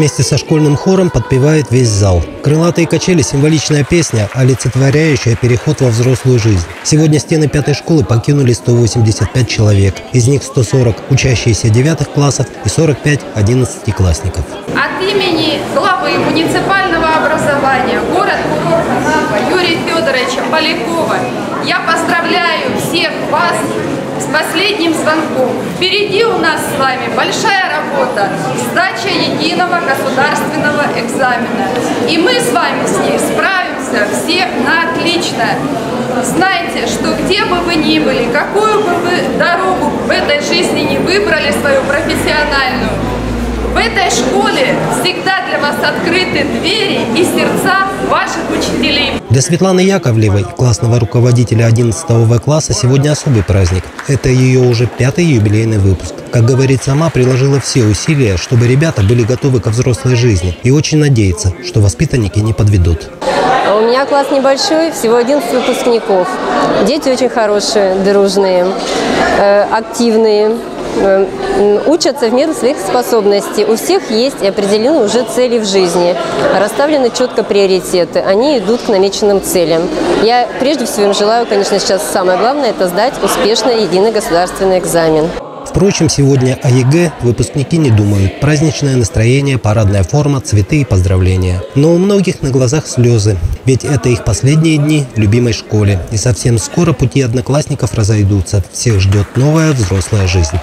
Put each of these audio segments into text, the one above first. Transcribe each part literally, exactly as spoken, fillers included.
Вместе со школьным хором подпевает весь зал. «Крылатые качели» – символичная песня, олицетворяющая переход во взрослую жизнь. Сегодня стены пятой школы покинули сто восемьдесят пять человек. Из них сто сорок – учащиеся девятых классов и сорок пять – одиннадцатиклассников. От имени главы муниципального образования город-курорта Юрия Федоровича Полякова я поздравляю всех вас с последним звонком. Впереди у нас с вами большая работа – сдача единого государственного экзамена. И мы с вами с ней справимся все на отлично. Знайте, что где бы вы ни были, какую бы вы дорогу в этой жизни не выбрали свою профессиональную, в этой школе всегда для вас открыты двери и сердца ваших учителей. Для Светланы Яковлевой, классного руководителя одиннадцатого вэ класса, сегодня особый праздник. Это ее уже пятый юбилейный выпуск. Как говорит сама, приложила все усилия, чтобы ребята были готовы ко взрослой жизни. И очень надеется, что воспитанники не подведут. У меня класс небольшой, всего одиннадцать выпускников. Дети очень хорошие, дружные, активные. Учатся в меру своих способностей. У всех есть определены уже цели в жизни. Расставлены четко приоритеты. Они идут к намеченным целям. Я прежде всего им желаю, конечно, сейчас самое главное – это сдать успешно единый государственный экзамен. Впрочем, сегодня о ЕГЭ выпускники не думают. Праздничное настроение, парадная форма, цветы и поздравления. Но у многих на глазах слезы. Ведь это их последние дни в любимой школе. И совсем скоро пути одноклассников разойдутся. Всех ждет новая взрослая жизнь.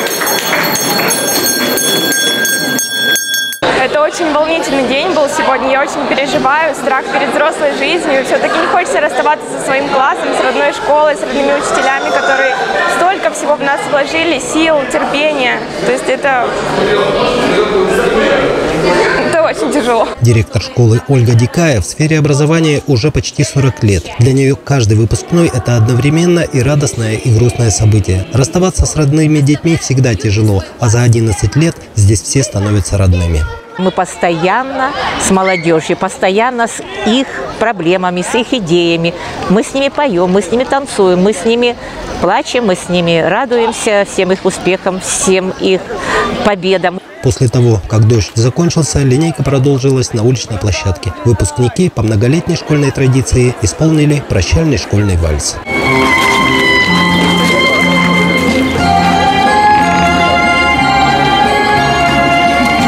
Это очень волнительный день был сегодня. Я очень переживаю, страх перед взрослой жизнью. Все-таки не хочется расставаться со своим классом, с родной школой, с родными учителями, которые столько всего в нас вложили, сил, терпения. То есть это, это очень тяжело. Директор школы Ольга Дикая в сфере образования уже почти сорок лет. Для нее каждый выпускной – это одновременно и радостное, и грустное событие. Расставаться с родными детьми всегда тяжело, а за одиннадцать лет здесь все становятся родными. Мы постоянно с молодежью, постоянно с их проблемами, с их идеями. Мы с ними поем, мы с ними танцуем, мы с ними плачем, мы с ними радуемся всем их успехам, всем их победам. После того, как дождь закончился, линейка продолжилась на уличной площадке. Выпускники по многолетней школьной традиции исполнили прощальный школьный вальс.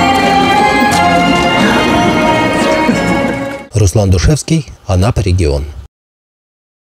Руслан Душевский, Анапа, регион.